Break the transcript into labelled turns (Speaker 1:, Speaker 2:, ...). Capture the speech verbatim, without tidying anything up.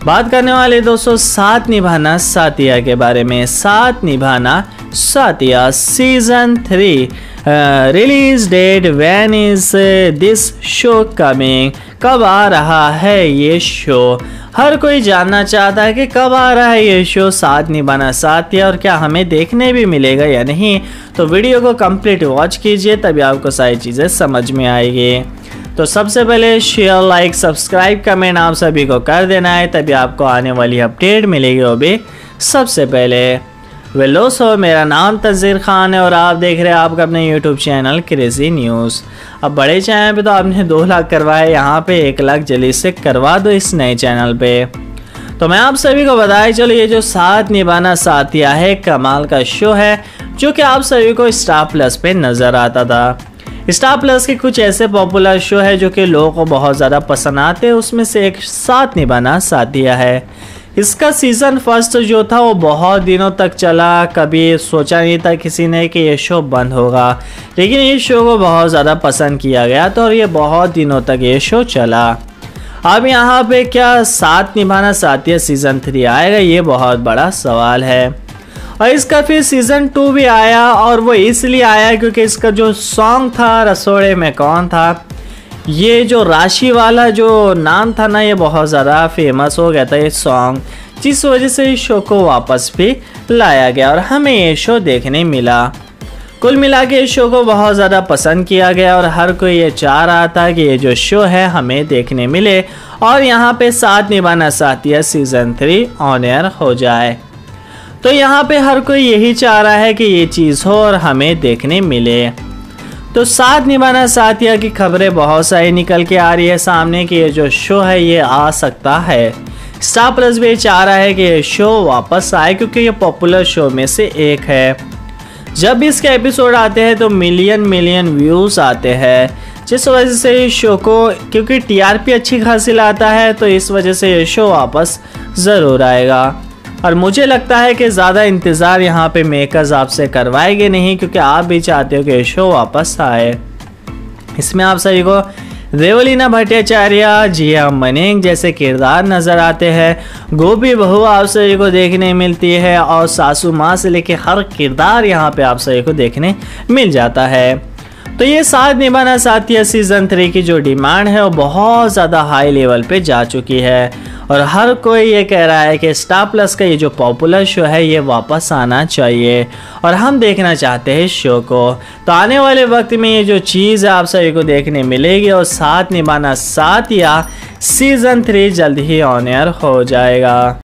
Speaker 1: बात करने वाले दोस्तों साथ निभाना साथिया के बारे में। Saath Nibhana Saathiya season three release date, when is this show coming, कब आ रहा है ये शो। हर कोई जानना चाहता है कि कब आ रहा है ये शो साथ निभाना साथिया, और क्या हमें देखने भी मिलेगा या नहीं। तो वीडियो को कंप्लीट वॉच कीजिए, तभी आपको सारी चीज़ें समझ में आएगी। तो सबसे पहले शेयर, लाइक, सब्सक्राइब, कमेंट आप सभी को कर देना है, तभी आपको आने वाली अपडेट मिलेगी वो भी सबसे पहले। वेलो सो, मेरा नाम तंजीर खान है और आप देख रहे हैं आपका अपने यूट्यूब चैनल क्रेजी न्यूज़। अब बड़े चैनल पे तो आपने दो लाख करवाए, यहाँ पे एक लाख जल्दी से करवा दो इस नए चैनल पे। तो मैं आप सभी को बताया चलो, ये जो साथ निभाना साथिया है कमाल का शो है जो कि आप सभी को स्टार प्लस पे नज़र आता था। स्टार प्लस के कुछ ऐसे पॉपुलर शो है जो कि लोगों को बहुत ज़्यादा पसंद आते हैं, उसमें से एक साथ निभाना साथिया है। इसका सीज़न फर्स्ट जो था वो बहुत दिनों तक चला, कभी सोचा नहीं था किसी ने कि ये शो बंद होगा, लेकिन इस शो को बहुत ज़्यादा पसंद किया गया तो और ये बहुत दिनों तक ये शो चला। अब यहाँ पे क्या साथ निभाना साथिया सीज़न थ्री आएगा, ये बहुत बड़ा सवाल है। और इसका फिर सीज़न टू भी आया, और वो इसलिए आया क्योंकि इसका जो सॉन्ग था रसोड़े में कौन था, ये जो राशि वाला जो नाम था ना, ये बहुत ज़्यादा फेमस हो गया था ये सॉन्ग, जिस वजह से इस शो को वापस भी लाया गया और हमें ये शो देखने मिला। कुल मिला के इस शो को बहुत ज़्यादा पसंद किया गया और हर कोई ये चाह रहा था कि ये जो शो है हमें देखने मिले और यहाँ पे Saath Nibhana Saathiya season three on air हो जाए। तो यहाँ पे हर कोई यही चाह रहा है कि ये चीज़ हो और हमें देखने मिले। तो साथ निभाना साथिया की खबरें बहुत सारी निकल के आ रही है सामने कि ये जो शो है ये आ सकता है। स्टार प्लस भी चाह रहा है कि ये शो वापस आए क्योंकि ये पॉपुलर शो में से एक है। जब भी इसके एपिसोड आते हैं तो मिलियन मिलियन व्यूज़ आते हैं, जिस वजह से इस शो को, क्योंकि टीआरपी अच्छी खासी लाता है, तो इस वजह से ये शो वापस ज़रूर आएगा। और मुझे लगता है कि ज़्यादा इंतज़ार यहाँ पे मेकर्स आपसे करवाएंगे नहीं, क्योंकि आप भी चाहते हो कि शो वापस आए। इसमें आप सभी को देवलीना भट्टाचार्य, जिया मनेंग जैसे किरदार नज़र आते हैं, गोपी बहू आप सभी को देखने मिलती है और सासू माँ से लेके हर किरदार यहाँ पे आप सभी को देखने मिल जाता है। तो ये साथ निभाना साथिया सीज़न थ्री की जो डिमांड है वो बहुत ज़्यादा हाई लेवल पे जा चुकी है और हर कोई ये कह रहा है कि स्टार प्लस का ये जो पॉपुलर शो है ये वापस आना चाहिए और हम देखना चाहते हैं इस शो को। तो आने वाले वक्त में ये जो चीज़ है आप सभी को देखने मिलेगी और साथ निभाना साथिया सीज़न थ्री जल्द ही ऑन एयर हो जाएगा।